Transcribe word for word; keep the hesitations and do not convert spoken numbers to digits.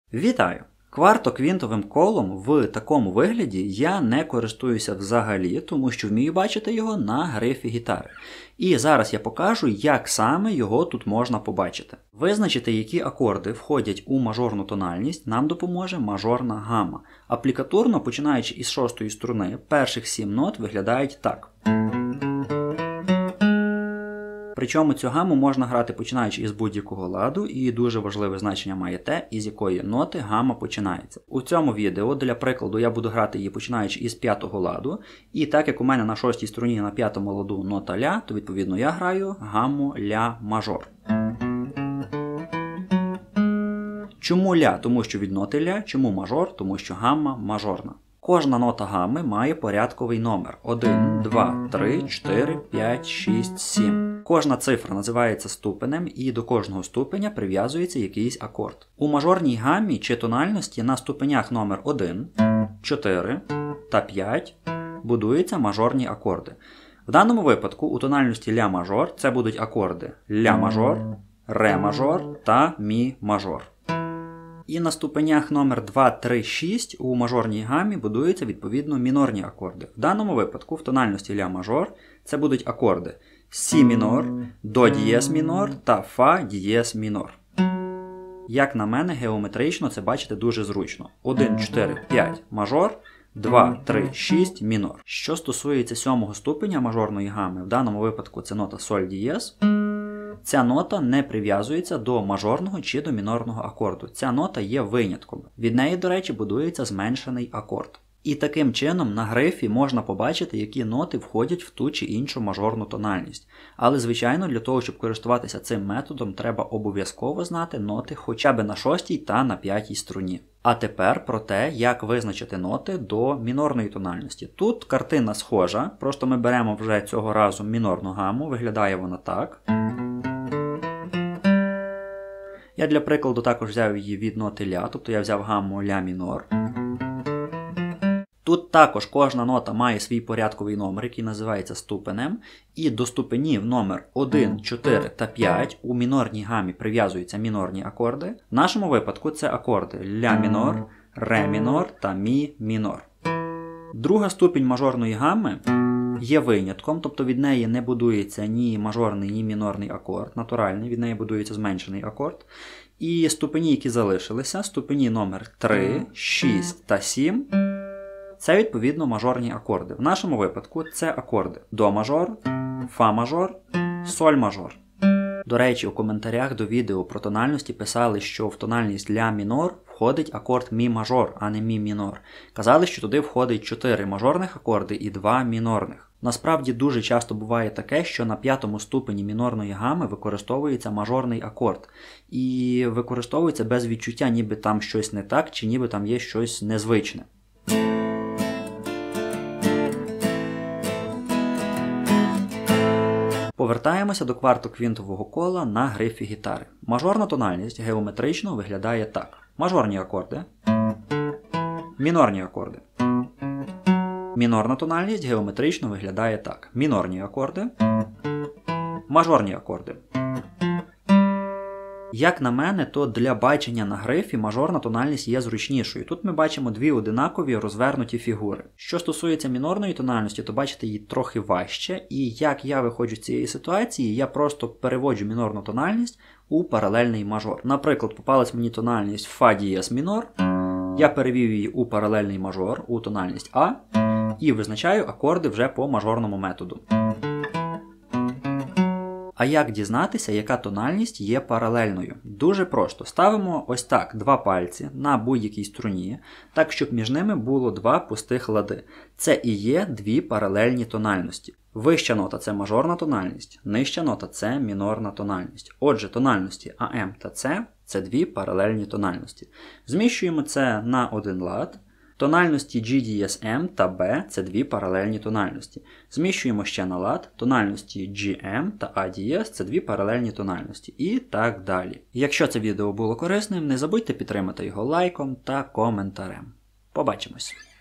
Вітаю! Квартоквінтовим колом в такому вигляді я не користуюся взагалі, тому що вмію бачити його на грифі гітари. І зараз я покажу, як саме його тут можна побачити. Визначити, які акорди входять у мажорну тональність, нам допоможе мажорна гамма. Аплікатурно, починаючи із шостої струни, перших сім нот виглядають так. Причому цю гаму можна грати починаючи із будь-якого ладу, і дуже важливе значення має те, із якої ноти гамма починається. У цьому відео, для прикладу, я буду грати її починаючи із п'ятого ладу, і так як у мене на шостій струні на п'ятому ладу нота ля, то відповідно я граю гамму ля мажор. Чому ля? Тому що від ноти ля, чому мажор? Тому що гамма мажорна. Кожна нота гамми має порядковий номер один, два, три, чотири, п'ять, шість, сім. Кожна цифра називається ступенем і до кожного ступеня прив'язується якийсь акорд. У мажорній гаммі чи тональності на ступенях номер один, чотири та п'ять будуються мажорні акорди. В даному випадку у тональності ля мажор це будуть акорди ля мажор, ре мажор та мі мажор. І на ступенях номер два, три, шість у мажорній гаммі будуються відповідно мінорні акорди. В даному випадку в тональності ля мажор це будуть акорди сі мінор, до дієз мінор та фа дієз мінор. Як на мене, геометрично це бачите дуже зручно. один, чотири, п'ять мажор, два, три, шість мінор. Що стосується сьомого ступеня мажорної гамми, в даному випадку це нота соль дієз. Ця нота не прив'язується до мажорного чи до мінорного акорду. Ця нота є винятком. Від неї, до речі, будується зменшений акорд. І таким чином на грифі можна побачити, які ноти входять в ту чи іншу мажорну тональність. Але, звичайно, для того, щоб користуватися цим методом, треба обов'язково знати ноти хоча б на шостій та на п'ятій струні. А тепер про те, як визначити ноти до мінорної тональності. Тут картина схожа, просто ми беремо вже цього разу мінорну гамму, виглядає вона так. Я для прикладу також взяв її від ноти ля, тобто я взяв гамму ля мінор. Тут також кожна нота має свій порядковий номер, який називається ступенем, і до ступенів номер один, чотири та п'ять у мінорній гаммі прив'язуються мінорні акорди. В нашому випадку це акорди ля мінор, ре мінор та мі мінор. Друга ступінь мажорної гамми є винятком, тобто від неї не будується ні мажорний, ні мінорний акорд, натуральний, від неї будується зменшений акорд. І ступені, які залишилися, ступені номер три, шість та сім, це відповідно мажорні акорди. В нашому випадку це акорди до мажор, фа мажор, соль мажор. До речі, у коментарях до відео про тональності писали, що в тональність ля мінор входить акорд мі мажор, а не мі мінор. Казали, що туди входить чотири мажорних акорди і два мінорних. Насправді дуже часто буває таке, що на п'ятому ступені мінорної гамми використовується мажорний акорд. І використовується без відчуття, ніби там щось не так, чи ніби там є щось незвичне. Повертаємося до квартоквінтового кола на грифі гітари. Мажорна тональність геометрично виглядає так. Мажорні акорди, мінорні акорди. Мінорна тональність геометрично виглядає так. Мінорні акорди, мажорні акорди. Як на мене, то для бачення на грифі мажорна тональність є зручнішою. Тут ми бачимо дві одинакові розвернуті фігури. Що стосується мінорної тональності, то бачите її трохи важче. І як я виходжу з цієї ситуації, я просто переводжу мінорну тональність у паралельний мажор. Наприклад, попалась мені тональність фа дієз мінор, я перевів її у паралельний мажор, у тональність А, і визначаю акорди вже по мажорному методу. А як дізнатися, яка тональність є паралельною? Дуже просто. Ставимо ось так два пальці на будь-якій струні, так щоб між ними було два пустих лади. Це і є дві паралельні тональності. Вища нота – це мажорна тональність, нижча нота – це мінорна тональність. Отже, тональності АМ та С – це дві паралельні тональності. Зміщуємо це на один лад. Тональності G дієз М та B – це дві паралельні тональності. Зміщуємо ще на лад. Тональності G М та А дієз – це дві паралельні тональності. І так далі. Якщо це відео було корисним, не забудьте підтримати його лайком та коментарем. Побачимось!